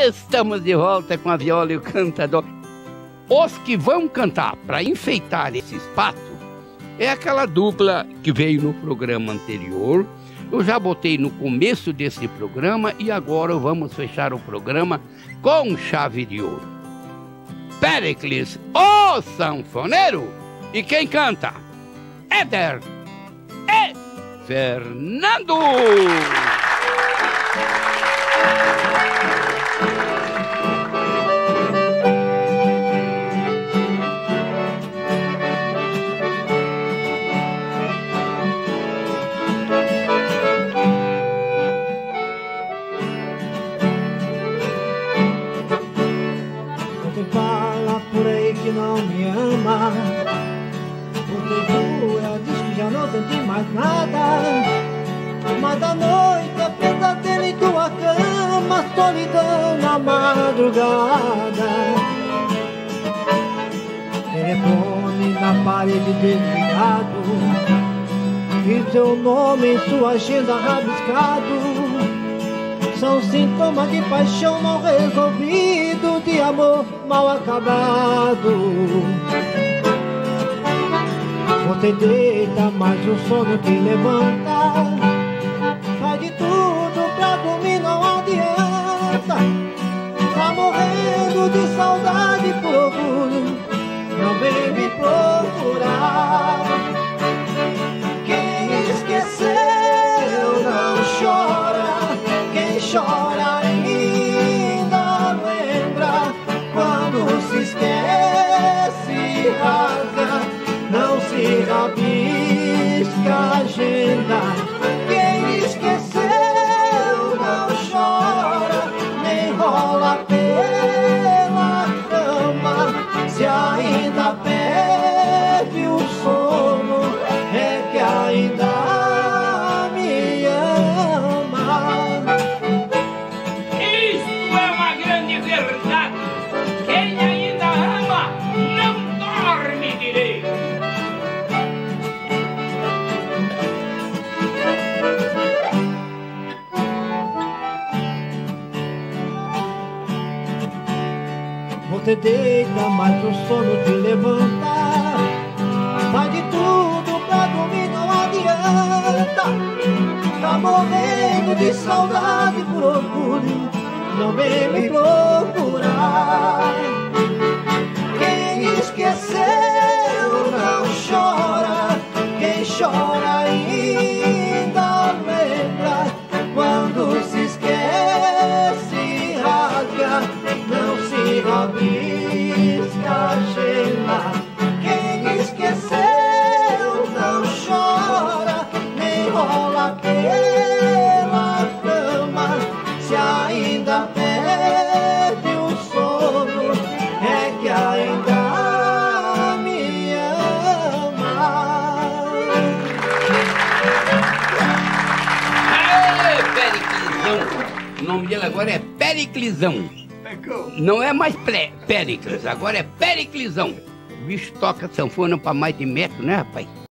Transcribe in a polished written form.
Estamos de volta com a viola e o cantador. Os que vão cantar para enfeitar esse espaço é aquela dupla que veio no programa anterior. Eu já botei no começo desse programa e agora vamos fechar o programa com chave de ouro. Péricles, o sanfoneiro, e quem canta? Éder e Fernando. Fala por aí que não me ama, porque tu diz que já não senti mais nada. Mas da noite é pesadelo em tua cama, solidão na madrugada. Telefone na parede desligado e seu nome em sua agenda rabiscado. São sintomas de paixão mal resolvido, de amor mal acabado. Você deita, mas o sono te levanta. Faz de tudo pra dormir, não adianta. Tá morrendo de saudade por orgulho, não vem me procurar. Quem esqueceu não chora, quem chora ainda lembra. Quando se esquece, rasga, não se rabisca a agenda. Quem esqueceu não chora, nem rola pela cama. Se ainda perde o sono, é que ainda me ama. Isso é uma grande verdade. Quem ainda ama não dorme direito. Você deita, mas o sono te levanta. Faz de tudo pra dormir, não adianta. Tá morrendo de saudade por orgulho, não vem me procurar. Quem esqueceu não chora, quem chora ainda lembra. Quando se esquece, rasga, não se rabisca a agenda. Quem esqueceu não chora, nem rola pela cama. Se ainda perde o sono, é que ainda me ama. Aê, Periclizão. O nome dele agora é Periclizão. Não é mais Péricles, agora é Periclizão. O bicho toca sanfona pra mais de metro, né, rapaz?